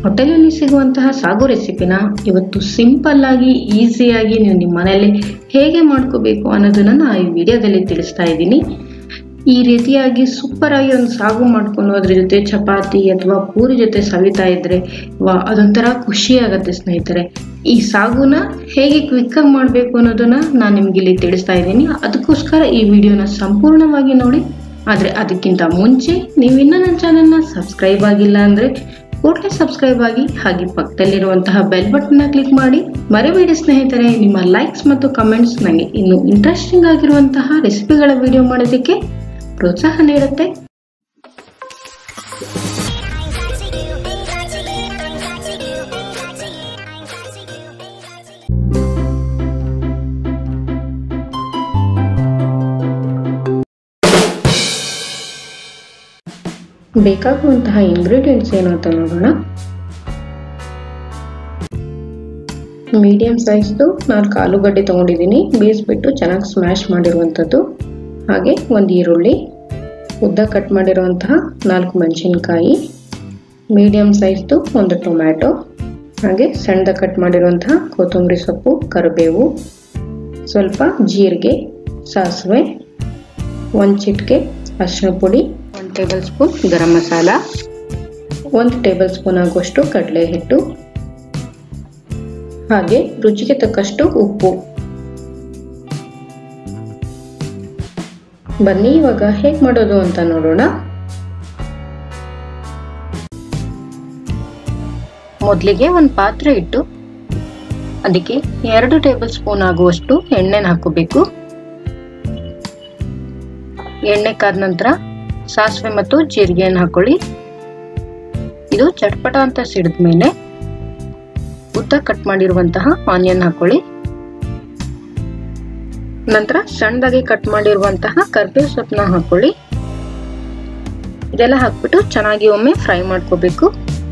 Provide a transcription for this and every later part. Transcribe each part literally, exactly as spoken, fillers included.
ಹೋಟೆಲಲ್ಲಿ ಸಿಗುವಂತಹ ಸಾಗು ರೆಸಿಪಿನ ಇವತ್ತು ಸಿಂಪಲ್ ಆಗಿ ಈಸಿಯಾಗಿ ನೀವು ನಿಮ್ಮ ಮನೆಯಲ್ಲಿ ಹೇಗೆ ಮಾಡ್ಕೋಬೇಕು ಅನ್ನೋದನ್ನ ನಾನು ಈ ವಿಡಿಯೋದಲ್ಲಿ ತಿಳಿಸ್ತಾ ಇದ್ದೀನಿ. ಈ ರೀತಿಯಾಗಿ ಸೂಪರ್ ಆಗಿ ಒಂದು ಸಾಗು ಮಾಡ್ಕೊಂಡು ಅದ್ರ ಜೊತೆ ಚಪಾತಿ ಅಥವಾ ಪೂರಿ ಜೊತೆ ಸವಿತಾ ಇದ್ರೆ ವಾ ಅದೊಂಥರ ಖುಷಿ ಆಗುತ್ತೆ ಸ್ನೇಹಿತರೆ. ಈ ಸಾಗುನ ಹೇಗೆ ಕ್ವಿಕ್ ಆಗಿ ಮಾಡಬೇಕು ಅನ್ನೋದನ್ನ ನಾನು ನಿಮ್ಗೆ ಇಲ್ಲಿ ತಿಳಿಸ್ತಾ ಇದ್ದೀನಿ. ಅದಕ್ಕೋಸ್ಕರ ಈ ವಿಡಿಯೋನ ಸಂಪೂರ್ಣವಾಗಿ ನೋಡಿ. ಆದ್ರೆ ಅದಕ್ಕಿಂತ ಮುಂಚೆ ನೀವು ಇನ್ನೂ ನನ್ನ ಚಾನೆಲ್ನ ಸಬ್ಸ್ಕ್ರೈಬ್ ಆಗಿಲ್ಲ ಅಂದ್ರೆ ಕೂಡಲೇ ಸಬ್ಸ್ಕ್ರೈಬ್ ಆಗಿ, ಹಾಗೆ ಪಕ್ಕದಲ್ಲಿರುವಂತಹ ಬೆಲ್ ಬಟನ್ನ ಕ್ಲಿಕ್ ಮಾಡಿ. ಮರೆಬೇಡಿ ಸ್ನೇಹಿತರೆ, ನಿಮ್ಮ ಲೈಕ್ಸ್ ಮತ್ತು ಕಮೆಂಟ್ಸ್ ನನಗೆ ಇನ್ನು ಇಂಟ್ರೆಸ್ಟಿಂಗ್ ಆಗಿರುವಂತಹ ರೆಸಿಪಿಗಳ ವಿಡಿಯೋ ಮಾಡೋದಕ್ಕೆ ಪ್ರೋತ್ಸಾಹ ನೀಡುತ್ತೆ. ಬೇಕಾಗುವಂತಹ ಇಂಗ್ರೀಡಿಯೆಂಟ್ಸ್ ಏನು ಅಂತ ನೋಡೋಣ. ಮೀಡಿಯಂ ಸೈಜ್ದು ನಾಲ್ಕು ಆಲೂಗಡ್ಡೆ ತಗೊಂಡಿದ್ದೀನಿ, ಬೇಯಿಸ್ಬಿಟ್ಟು ಚೆನ್ನಾಗಿ ಸ್ಮ್ಯಾಶ್ ಮಾಡಿರುವಂಥದ್ದು. ಹಾಗೆ ಒಂದು ಈರುಳ್ಳಿ, ಉದ್ದ ಕಟ್ ಮಾಡಿರುವಂತಹ ನಾಲ್ಕು ಮೆಣಸಿನ್ಕಾಯಿ, ಮೀಡಿಯಂ ಸೈಜ್ದು ಒಂದು ಟೊಮ್ಯಾಟೊ, ಹಾಗೆ ಸಣ್ಣದ ಕಟ್ ಮಾಡಿರುವಂತಹ ಕೊತ್ತಂಬರಿ ಸೊಪ್ಪು, ಕರಿಬೇವು, ಸ್ವಲ್ಪ ಜೀರಿಗೆ, ಸಾಸಿವೆ, ಒಂದು ಚಿಟಿಕೆ ಅರಿಶಿನ ಪುಡಿ, ಒಂದು ಟೇಬಲ್ ಸ್ಪೂನ್ ಗರಂ ಮಸಾಲ, ಒಂದು ಟೇಬಲ್ ಸ್ಪೂನ್ ಆಗುವಷ್ಟು ಕಡಲೆ ಹಿಟ್ಟು, ಹಾಗೆ ರುಚಿಗೆ ತಕ್ಕಷ್ಟು ಉಪ್ಪು. ಬನ್ನಿ ಇವಾಗ ಹೇಗೆ ಮಾಡೋದು ಅಂತ ನೋಡೋಣ. ಮೊದಲಿಗೆ ಒಂದು ಪಾತ್ರೆ ಇಟ್ಟು ಅದಕ್ಕೆ ಎರಡು ಟೇಬಲ್ ಸ್ಪೂನ್ ಆಗುವಷ್ಟು ಎಣ್ಣೆನ ಹಾಕೋಬೇಕು. ಎಣ್ಣೆ ಕಾದ ನಂತರ ಸಾಸಿವೆ ಮತ್ತು ಜೀರಿಗೆಯನ್ನು ಹಾಕೊಳ್ಳಿ. ಇದು ಚಟ್ಪಟ ಅಂತ ಸಿಡಿದ ಮೇಲೆ ಉದ್ದ ಕಟ್ ಮಾಡಿರುವಂತಹ ಆನಿಯನ್ ಹಾಕೊಳ್ಳಿ. ನಂತರ ಸಣ್ಣದಾಗಿ ಕಟ್ ಮಾಡಿರುವಂತಹ ಕರಿಬೇವು ಸೊಪ್ಪನ್ನ ಹಾಕೊಳ್ಳಿ. ಇದೆಲ್ಲ ಹಾಕ್ಬಿಟ್ಟು ಚೆನ್ನಾಗಿ ಒಮ್ಮೆ ಫ್ರೈ ಮಾಡ್ಕೋಬೇಕು.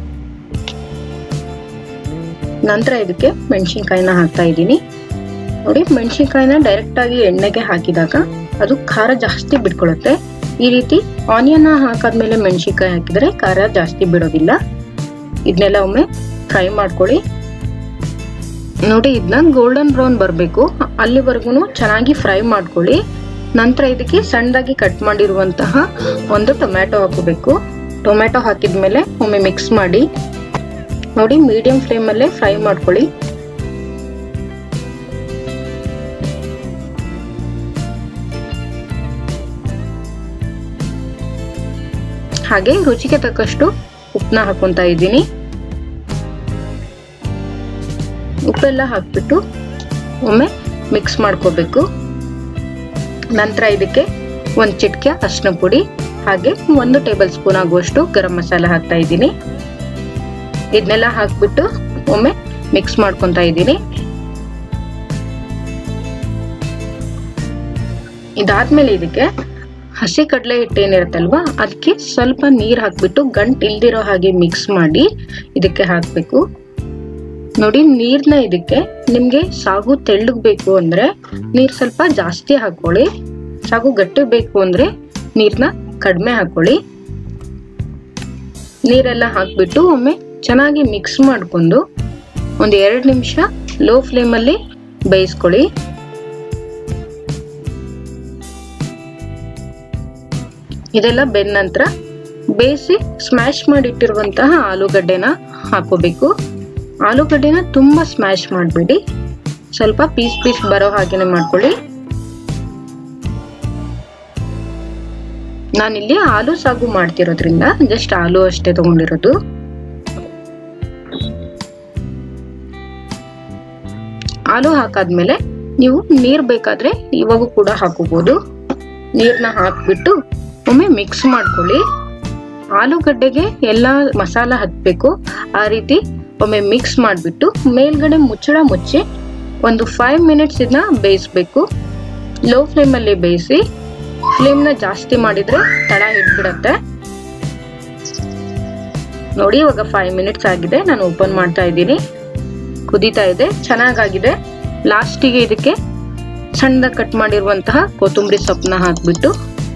ನಂತರ ಇದಕ್ಕೆ ಮೆಣಸಿನ್ಕಾಯಿನ ಹಾಕ್ತಾ ಇದ್ದೀನಿ. ನೋಡಿ, ಮೆಣಸಿನ್ಕಾಯಿನ ಡೈರೆಕ್ಟ್ ಆಗಿ ಎಣ್ಣೆಗೆ ಹಾಕಿದಾಗ ಅದು ಖಾರ ಜಾಸ್ತಿ ಬಿಟ್ಕೊಳ್ಳುತ್ತೆ. ಈ ರೀತಿ ಆನಿಯನ್ ಹಾಕಾದ್ಮೇಲೆ ಮೆಣಸಿನ್ಕಾಯಿ ಹಾಕಿದ್ರೆ ಖಾರ ಜಾಸ್ತಿ ಬಿಡೋದಿಲ್ಲ. ಇದನ್ನೆಲ್ಲ ಒಮ್ಮೆ ಫ್ರೈ ಮಾಡ್ಕೊಳ್ಳಿ. ನೋಡಿ, ಇದನ್ನ ಗೋಲ್ಡನ್ ಬ್ರೌನ್ ಬರಬೇಕು, ಅಲ್ಲಿವರೆಗೂ ಚೆನ್ನಾಗಿ ಫ್ರೈ ಮಾಡ್ಕೊಳ್ಳಿ. ನಂತರ ಇದಕ್ಕೆ ಸಣ್ಣದಾಗಿ ಕಟ್ ಮಾಡಿರುವಂತಹ ಒಂದು ಟೊಮ್ಯಾಟೊ ಹಾಕೋಬೇಕು. ಟೊಮ್ಯಾಟೊ ಹಾಕಿದ್ಮೇಲೆ ಒಮ್ಮೆ ಮಿಕ್ಸ್ ಮಾಡಿ. ನೋಡಿ, ಮೀಡಿಯಂ ಫ್ಲೇಮಲ್ಲೇ ಫ್ರೈ ಮಾಡ್ಕೊಳ್ಳಿ. ಹಾಗೆ ರುಚಿಗೆ ತಕ್ಕಷ್ಟು ಉಪ್ಪನ್ನ ಹಾಕೊಂತಾ ಇದ್ದೀನಿ. ಉಪ್ಪೆಲ್ಲ ಹಾಕ್ಬಿಟ್ಟು ಒಮ್ಮೆ ಮಿಕ್ಸ್ ಮಾಡ್ಕೋಬೇಕು. ನಂತರ ಇದಕ್ಕೆ ಒಂದು ಚಿಟಿಕೆ ಅರಿಶಿನ ಪುಡಿ, ಹಾಗೆ ಒಂದು ಟೇಬಲ್ ಸ್ಪೂನ್ ಆಗುವಷ್ಟು ಗರಂ ಮಸಾಲ ಹಾಕ್ತಾ ಇದ್ದೀನಿ. ಇದನ್ನೆಲ್ಲ ಹಾಕ್ಬಿಟ್ಟು ಒಮ್ಮೆ ಮಿಕ್ಸ್ ಮಾಡ್ಕೊತಾ ಇದ್ದೀನಿ. ಇದಾದ್ಮೇಲೆ ಇದಕ್ಕೆ ಹಸಿ ಕಡಲೆ ಹಿಟ್ಟು ಏನಿರುತ್ತಲ್ವಾ ಅದಕ್ಕೆ ಸ್ವಲ್ಪ ನೀರ್ ಹಾಕ್ಬಿಟ್ಟು ಗಂಟು ಇಲ್ದಿರೋ ಹಾಗೆ ಮಿಕ್ಸ್ ಮಾಡಿ ಇದಕ್ಕೆ ಹಾಕ್ಬೇಕು. ನೋಡಿ, ನೀರ್ನ ಇದಕ್ಕೆ ನಿಮ್ಗೆ ಸಾಗು ತೆಳ್ಳಗ್ ಬೇಕು ಅಂದ್ರೆ ನೀರ್ ಸ್ವಲ್ಪ ಜಾಸ್ತಿ ಹಾಕೊಳ್ಳಿ. ಸಾಗು ಗಟ್ಟಿ ಬೇಕು ಅಂದ್ರೆ ನೀರ್ನ ಕಡಿಮೆ ಹಾಕೊಳ್ಳಿ. ನೀರೆಲ್ಲ ಹಾಕ್ಬಿಟ್ಟು ಒಮ್ಮೆ ಚೆನ್ನಾಗಿ ಮಿಕ್ಸ್ ಮಾಡ್ಕೊಂಡು ಒಂದ್ ಎರಡು ನಿಮಿಷ ಲೋ ಫ್ಲೇಮ್ ಅಲ್ಲಿ ಬೇಯಿಸ್ಕೊಳ್ಳಿ. ಇದೆಲ್ಲ ಬೆಂದ ನಂತರ ಬೇಯಿಸಿ ಸ್ಮ್ಯಾಶ್ ಮಾಡಿಟ್ಟಿರುವಂತಹ ಆಲೂಗಡ್ಡೆನ ಹಾಕೋಬೇಕು. ಆಲೂಗಡ್ಡೆನ ತುಂಬಾ ಸ್ಮ್ಯಾಶ್ ಮಾಡಬೇಡಿ, ಸ್ವಲ್ಪ ಪೀಸ್ ಪೀಸ್ ಬರೋ ಹಾಗೇನೆ ಮಾಡ್ಕೊಳ್ಳಿ. ನಾನಿಲ್ಲಿ ಆಲೂ ಸಾಗು ಮಾಡ್ತಿರೋದ್ರಿಂದ ಜಸ್ಟ್ ಆಲೂ ಅಷ್ಟೇ ತಗೊಂಡಿರೋದು. ಆಲೂ ಹಾಕಾದ್ಮೇಲೆ ನೀವು ನೀರ್ ಬೇಕಾದ್ರೆ ಇವಾಗೂ ಕೂಡ ಹಾಕೋಬಹುದು. ನೀರ್ನ ಹಾಕ್ಬಿಟ್ಟು ಒಮ್ಮೆ ಮಿಕ್ಸ್ ಮಾಡ್ಕೊಳ್ಳಿ. ಆಲೂಗಡ್ಡೆಗೆ ಎಲ್ಲ ಮಸಾಲ ಹತ್ಬೇಕು, ಆ ರೀತಿ ಒಮ್ಮೆ ಮಿಕ್ಸ್ ಮಾಡಿಬಿಟ್ಟು ಮೇಲ್ಗಡೆ ಮುಚ್ಚಳ ಮುಚ್ಚಿ ಒಂದು ಫೈವ್ ಮಿನಿಟ್ಸ್ ಇದನ್ನ ಬೇಯಿಸ್ಬೇಕು. ಲೋ ಫ್ಲೇಮಲ್ಲಿ ಬೇಯಿಸಿ. ಫ್ಲೇಮ್ನ ಜಾಸ್ತಿ ಮಾಡಿದ್ರೆ ತಳ ಹಿಡ್ಬಿಡತ್ತೆ. ನೋಡಿ, ಇವಾಗ ಫೈವ್ ಮಿನಿಟ್ಸ್ ಆಗಿದೆ. ನಾನು ಓಪನ್ ಮಾಡ್ತಾ ಇದ್ದೀನಿ. ಕುದೀತಾ ಇದೆ, ಚೆನ್ನಾಗಾಗಿದೆ. ಲಾಸ್ಟಿಗೆ ಇದಕ್ಕೆ ಸಣ್ಣದಾಗಿ ಕಟ್ ಮಾಡಿರುವಂತಹ ಕೊತ್ತಂಬರಿ ಸೊಪ್ಪನ್ನ ಹಾಕ್ಬಿಟ್ಟು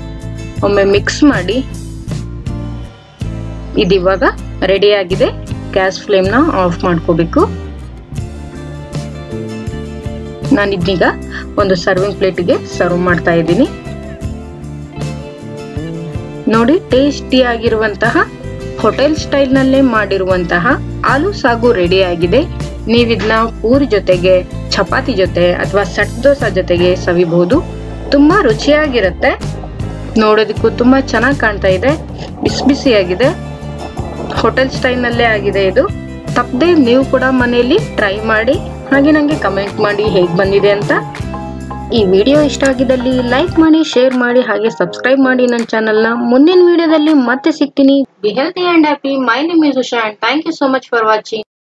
ಒಮ್ಮೆ ಮಿಕ್ಸ್ ಮಾಡಿ. ಇದಿವಾಗ ರೆಡಿ ಆಗಿದೆ. ಗ್ಯಾಸ್ ಫ್ಲೇಮ್ನ ಆಫ್ ಮಾಡ್ಕೋಬೇಕು. ನಾನಿದೀಗ ಒಂದು ಸರ್ವಿಂಗ್ ಪ್ಲೇಟಿಗೆ ಸರ್ವ್ ಮಾಡ್ತಾ ಇದ್ದೀನಿ. ನೋಡಿ, ಟೇಸ್ಟಿ ಆಗಿರುವಂತಹ ಹೋಟೆಲ್ ಸ್ಟೈಲ್ ನಲ್ಲೇ ಮಾಡಿರುವಂತಹ ಆಲೂ ಸಾಗು ರೆಡಿ ಆಗಿದೆ. ನೀವಿದ್ನ ಪೂರಿ ಜೊತೆಗೆ, ಚಪಾತಿ ಜೊತೆ ಅಥವಾ ಸೆಟ್ ದೋಸೆ ಜೊತೆಗೆ ಸವಿಬಹುದು. ತುಂಬಾ ರುಚಿಯಾಗಿರುತ್ತೆ. ನೋಡೋದಕ್ಕೂ ತುಂಬಾ ಚೆನ್ನಾಗಿ ಕಾಣ್ತಾ ಇದೆ, ಬಿಸಿ ಬಿಸಿಯಾಗಿದೆ. ಹೋಟೆಲ್ ಸ್ಟೈಲ್ ನಲ್ಲೇ ಆಗಿದೆ ಇದು. ತಪ್ಪದೆ ನೀವು ಕೂಡ ಮನೆಯಲ್ಲಿ ಟ್ರೈ ಮಾಡಿ, ಹಾಗೆ ನಂಗೆ ಕಮೆಂಟ್ ಮಾಡಿ ಹೇಗೆ ಬಂದಿದೆ ಅಂತ. ಈ ವಿಡಿಯೋ ಇಷ್ಟ ಆಗಿದ್ದಲ್ಲಿ ಲೈಕ್ ಮಾಡಿ, ಶೇರ್ ಮಾಡಿ, ಹಾಗೆ ಸಬ್ಸ್ಕ್ರೈಬ್ ಮಾಡಿ ನನ್ನ ಚಾನಲ್ನ. ಮುಂದಿನ ವಿಡಿಯೋದಲ್ಲಿ ಮತ್ತೆ ಸಿಗ್ತೀನಿ. Be healthy and happy. My name is Usha and thank you so much for watching.